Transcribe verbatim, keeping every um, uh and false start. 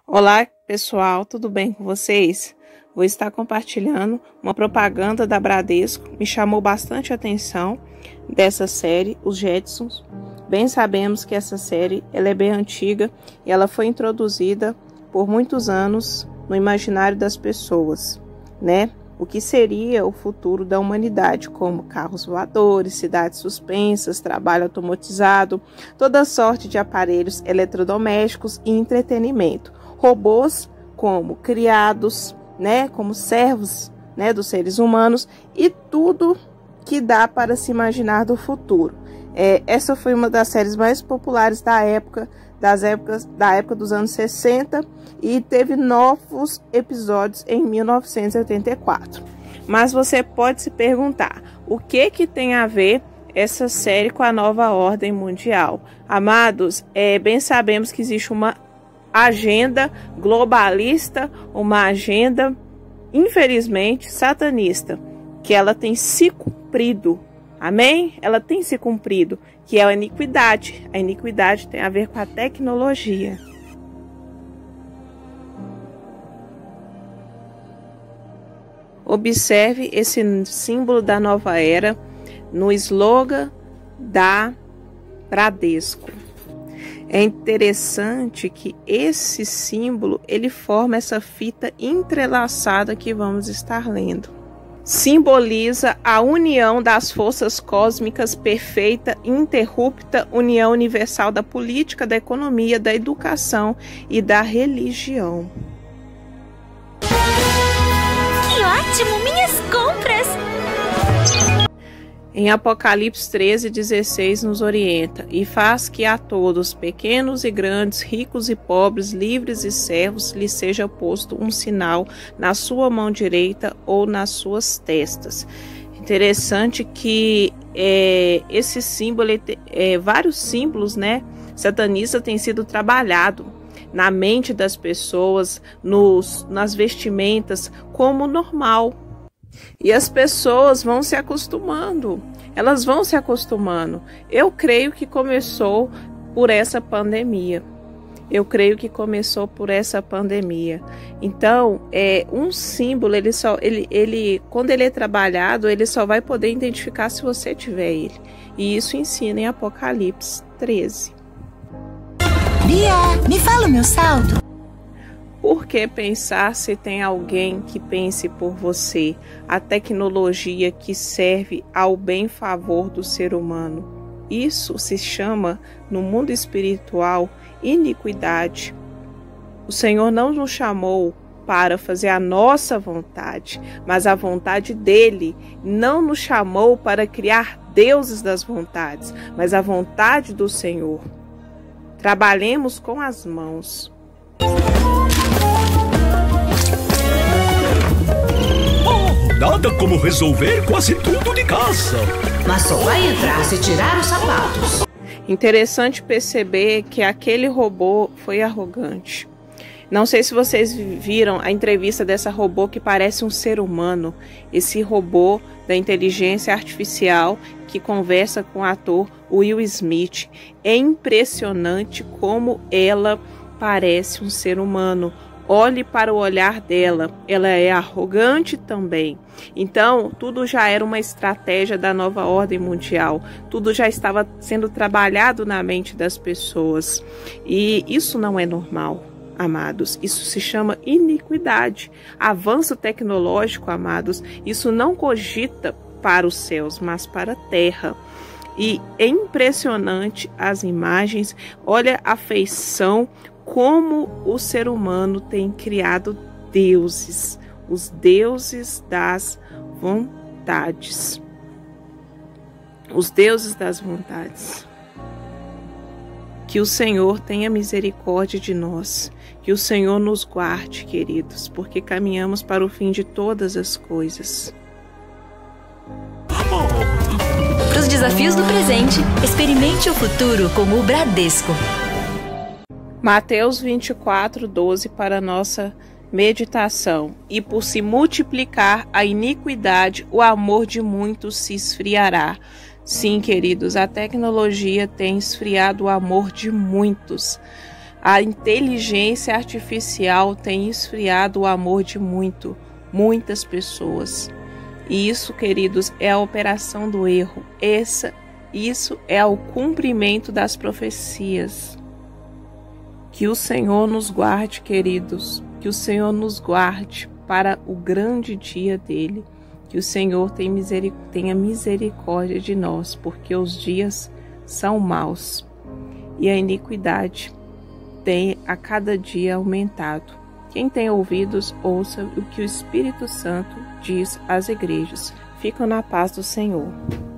Olá pessoal, tudo bem com vocês? Vou estar compartilhando uma propaganda da Bradesco. Me chamou bastante a atenção dessa série, Os Jetsons. Bem sabemos que essa série ela é bem antiga e ela foi introduzida por muitos anos no imaginário das pessoas, né? O que seria o futuro da humanidade, como carros voadores, cidades suspensas, trabalho automatizado, toda sorte de aparelhos eletrodomésticos e entretenimento. Robôs como criados, né, como servos, né, dos seres humanos e tudo que dá para se imaginar do futuro. É, essa foi uma das séries mais populares da época, das épocas, da época dos anos sessenta e teve novos episódios em mil novecentos e oitenta e quatro. Mas você pode se perguntar, o que que tem a ver essa série com a nova ordem mundial? Amados, é, bem sabemos que existe uma agenda globalista, uma agenda, infelizmente, satanista, que ela tem se cumprido. Amém? Ela tem se cumprido, que é a iniquidade. A iniquidade tem a ver com a tecnologia. Observe esse símbolo da nova era no slogan da Bradesco. É interessante que esse símbolo ele forma essa fita entrelaçada que vamos estar lendo. Simboliza a união das forças cósmicas perfeita, interrupta, união universal da política, da economia, da educação e da religião. Que ótimo! Minhas compras! Em Apocalipse treze, dezesseis nos orienta, e faz que a todos, pequenos e grandes, ricos e pobres, livres e servos, lhe seja posto um sinal na sua mão direita ou nas suas testas. Interessante que é, esse símbolo, é, vários símbolos, né, satanistas têm sido trabalhado na mente das pessoas, nos, nas vestimentas, como normal. E as pessoas vão se acostumando, elas vão se acostumando. Eu creio que começou por essa pandemia. Eu creio que começou por essa pandemia. Então, é um símbolo, ele só, ele, ele, quando ele é trabalhado, ele só vai poder identificar se você tiver ele. E isso ensina em Apocalipse treze. Bia, me fala o meu saldo. Por que pensar se tem alguém que pense por você? A tecnologia que serve ao bem favor do ser humano. Isso se chama, no mundo espiritual, iniquidade. O Senhor não nos chamou para fazer a nossa vontade, mas a vontade dele. Não nos chamou para criar deuses das vontades, mas a vontade do Senhor. Trabalhemos com as mãos. Nada como resolver quase tudo de casa. Mas só vai entrar se tirar os sapatos. Interessante perceber que aquele robô foi arrogante. Não sei se vocês viram a entrevista dessa robô que parece um ser humano. Esse robô da inteligência artificial que conversa com o ator Will Smith. É impressionante como ela parece um ser humano. Olhe para o olhar dela, ela é arrogante também. Então, tudo já era uma estratégia da nova ordem mundial. Tudo já estava sendo trabalhado na mente das pessoas. E isso não é normal, amados. Isso se chama iniquidade. Avanço tecnológico, amados, isso não cogita para os céus, mas para a terra. E é impressionante as imagens. Olha a feição, como o ser humano tem criado deuses, os deuses das vontades. Os deuses das vontades. Que o Senhor tenha misericórdia de nós, que o Senhor nos guarde, queridos, porque caminhamos para o fim de todas as coisas. Para os desafios do presente, experimente o futuro com o Bradesco. Mateus vinte e quatro, doze para a nossa meditação. E por se multiplicar a iniquidade, o amor de muitos se esfriará. Sim, queridos, a tecnologia tem esfriado o amor de muitos. A inteligência artificial tem esfriado o amor de muito, muitas pessoas. E isso, queridos, é a operação do erro. Essa, isso é o cumprimento das profecias. Que o Senhor nos guarde, queridos. Que o Senhor nos guarde para o grande dia dele. Que o Senhor tenha misericórdia de nós, porque os dias são maus e a iniquidade tem a cada dia aumentado. Quem tem ouvidos, ouça o que o Espírito Santo diz às igrejas. Ficam na paz do Senhor.